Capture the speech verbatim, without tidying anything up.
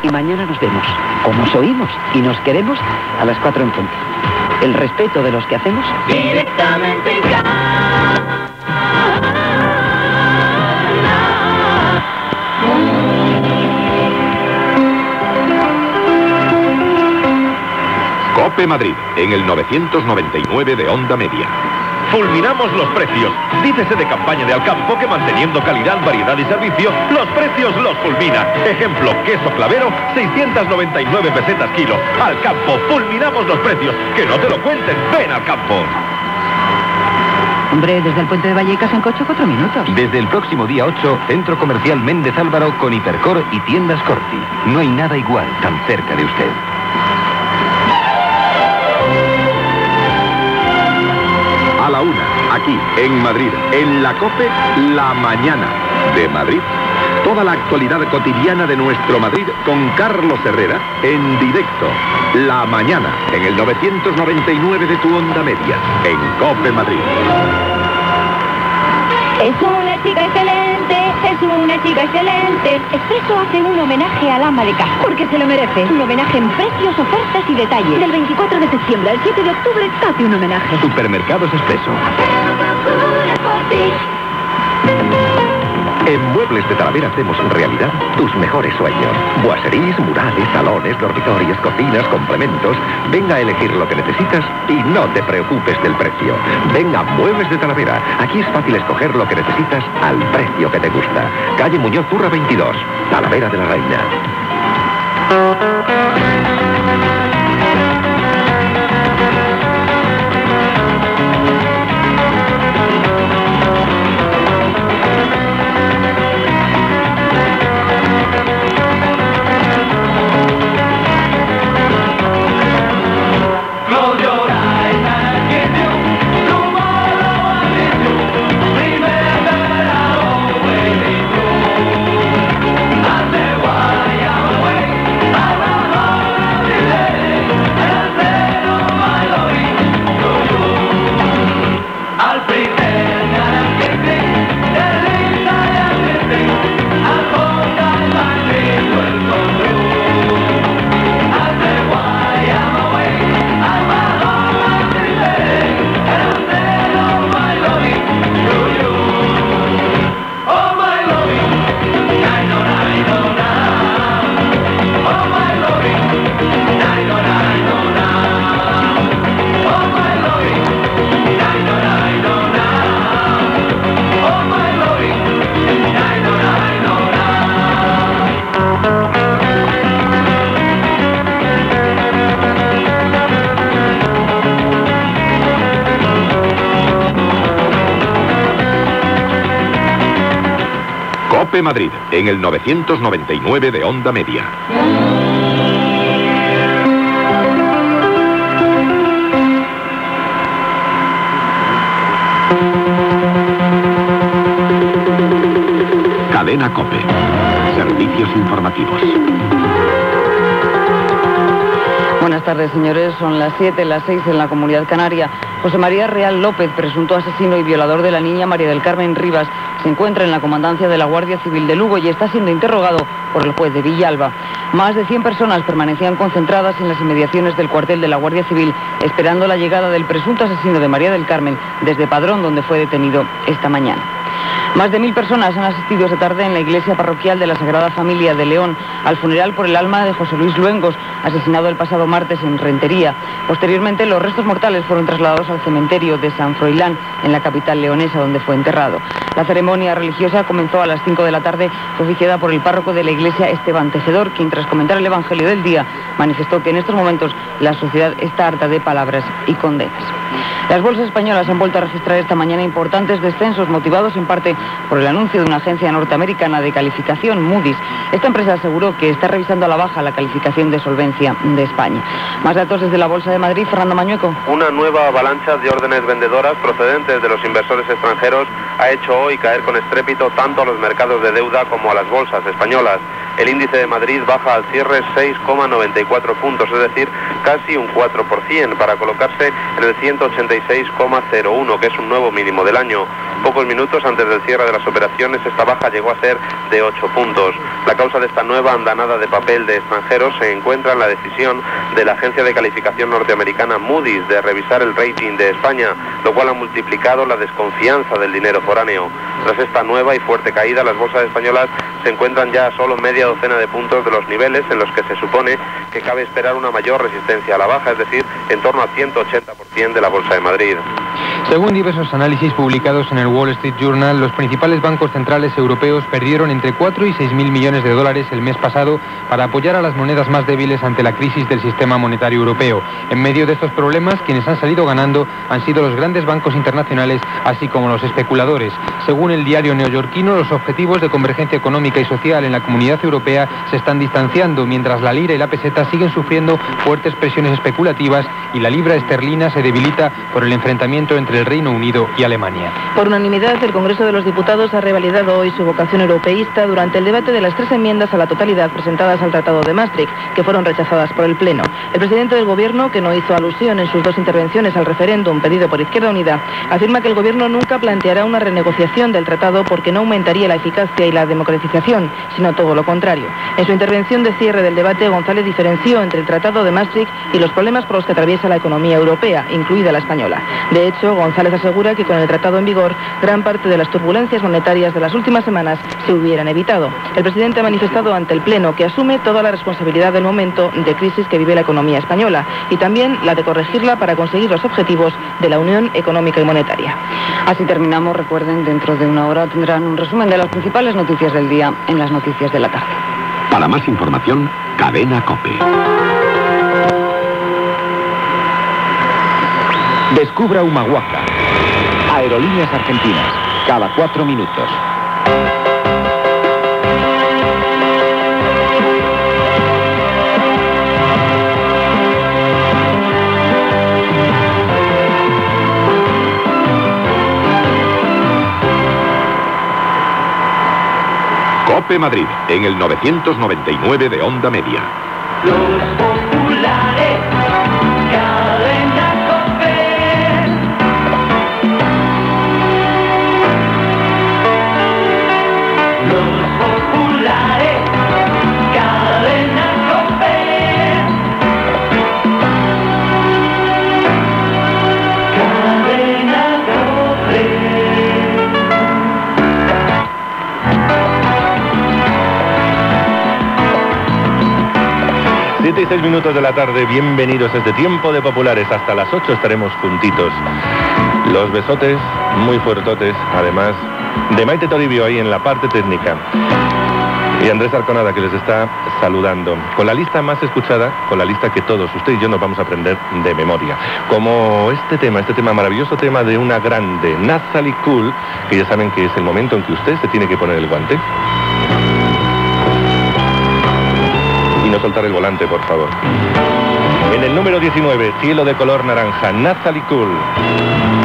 y mañana nos vemos, o nos oímos y nos queremos a las cuatro en punto. El respeto de los que hacemos directamente en casa. COPE Madrid, en el novecientos noventa y nueve de Onda Media. Fulminamos los precios. Dícese de campaña de Alcampo que manteniendo calidad, variedad y servicio, los precios los fulmina. Ejemplo, queso clavero, seiscientas noventa y nueve pesetas kilo. Alcampo, fulminamos los precios. Que no te lo cuenten, ven al campo. Hombre, desde el puente de Vallecas en coche cuatro minutos. Desde el próximo día ocho, Centro Comercial Méndez Álvaro con Hipercor y Tiendas Corti. No hay nada igual tan cerca de usted. A la una, aquí, en Madrid, en la COPE, La Mañana de Madrid. Toda la actualidad cotidiana de nuestro Madrid con Carlos Herrera en directo. La Mañana, en el novecientos noventa y nueve de tu Onda Media, en COPE Madrid. Es una chica excelente, es una chica excelente. Expreso hace un homenaje al ama de casa, porque se lo merece. Un homenaje en precios, ofertas y detalles. Del veinticuatro de septiembre al siete de octubre, hace un homenaje. Supermercados Expreso. En Muebles de Talavera hacemos realidad tus mejores sueños. Boiseries, murales, salones, dormitorios, cocinas, complementos. Venga a elegir lo que necesitas y no te preocupes del precio. Venga a Muebles de Talavera. Aquí es fácil escoger lo que necesitas al precio que te gusta. Calle Muñoz Urra veintidós, Talavera de la Reina. COPE Madrid, en el novecientos noventa y nueve de Onda Media. Cadena COPE. Servicios informativos. Buenas tardes, señores. Son las siete, las seis en la Comunidad Canaria. José María Real López, presunto asesino y violador de la niña María del Carmen Rivas, se encuentra en la comandancia de la Guardia Civil de Lugo y está siendo interrogado por el juez de Villalba. Más de cien personas permanecían concentradas en las inmediaciones del cuartel de la Guardia Civil, esperando la llegada del presunto asesino de María del Carmen desde Padrón, donde fue detenido esta mañana. Más de mil personas han asistido esta tarde en la iglesia parroquial de la Sagrada Familia de León al funeral por el alma de José Luis Luengos, asesinado el pasado martes en Rentería. Posteriormente, los restos mortales fueron trasladados al cementerio de San Froilán, en la capital leonesa, donde fue enterrado. La ceremonia religiosa comenzó a las cinco de la tarde, fue oficiada por el párroco de la iglesia, Esteban Tejedor, quien tras comentar el evangelio del día manifestó que en estos momentos la sociedad está harta de palabras y condenas. Las bolsas españolas han vuelto a registrar esta mañana importantes descensos, motivados en parte por el anuncio de una agencia norteamericana de calificación, Moody's. Esta empresa aseguró que está revisando a la baja la calificación de solvencia de España. Más datos desde la Bolsa de Madrid, Fernando Mañueco. Una nueva avalancha de órdenes vendedoras procedentes de los inversores extranjeros ha hecho hoy caer con estrépito tanto a los mercados de deuda como a las bolsas españolas. El índice de Madrid baja al cierre seis coma noventa y cuatro puntos, es decir, casi un cuatro por ciento, para colocarse en el ciento ochenta y seis coma cero uno, que es un nuevo mínimo del año. Pocos minutos antes del cierre de las operaciones, esta baja llegó a ser de ocho puntos. La causa de esta nueva andanada de papel de extranjeros se encuentra en la decisión de la agencia de calificación norteamericana Moody's de revisar el rating de España, lo cual ha multiplicado la desconfianza del dinero foráneo. Tras esta nueva y fuerte caída, las bolsas españolas se encuentran ya a solo media docena de puntos de los niveles en los que se supone que cabe esperar una mayor resistencia a la baja, es decir, en torno al ciento ochenta por ciento de la Bolsa de Madrid. Según diversos análisis publicados en el Wall Street Journal, los principales bancos centrales europeos perdieron entre cuatro y seis mil millones de dólares el mes pasado para apoyar a las monedas más débiles ante la crisis del sistema monetario europeo. En medio de estos problemas, quienes han salido ganando han sido los grandes bancos internacionales, así como los especuladores. Según el diario neoyorquino, los objetivos de convergencia económica y social en la Comunidad Europea se están distanciando, mientras la lira y la peseta siguen sufriendo fuertes presiones especulativas y la libra esterlina se debilita por el enfrentamiento entre el Reino Unido y Alemania. Por unanimidad, el Congreso de los Diputados ha revalidado hoy su vocación europeísta durante el debate de las tres enmiendas a la totalidad presentadas al Tratado de Maastricht, que fueron rechazadas por el Pleno. El presidente del Gobierno, que no hizo alusión en sus dos intervenciones al referéndum pedido por Izquierda Unida, afirma que el Gobierno nunca planteará una renegociación del tratado porque no aumentaría la eficacia y la democratización, sino todo lo contrario. En su intervención de cierre del debate, González diferenció entre el Tratado de Maastricht y los problemas por los que atraviesa la economía europea, incluida la española. De hecho, González asegura que con el tratado en vigor, gran parte de las turbulencias monetarias de las últimas semanas se hubieran evitado. El presidente ha manifestado ante el Pleno que asume toda la responsabilidad del momento de crisis que vive la economía española y también la de corregirla para conseguir los objetivos de la Unión Económica y Monetaria. Así terminamos. Recuerden, dentro de una hora tendrán un resumen de las principales noticias del día en las noticias de la tarde. Para más información, Cadena COPE. Descubra Humahuaca. Aerolíneas Argentinas. Cada cuatro minutos. COPE Madrid, en el novecientos noventa y nueve de Onda Media. Los populares, cadena COPE. Los populares, cadena COPE. Cadena COPE. Siete y seis minutos de la tarde, bienvenidos a este tiempo de populares. Hasta las ocho estaremos juntitos. Los besotes muy fuertotes, además de Maite Toribio ahí en la parte técnica. Y Andrés Arconada, que les está saludando. Con la lista más escuchada, con la lista que todos, usted y yo, nos vamos a aprender de memoria. Como este tema, este tema, maravilloso tema de una grande, Natalie Cole, que ya saben que es el momento en que usted se tiene que poner el guante. Y no soltar el volante, por favor. En el número diecinueve, Cielo de color naranja, Natalie Cole.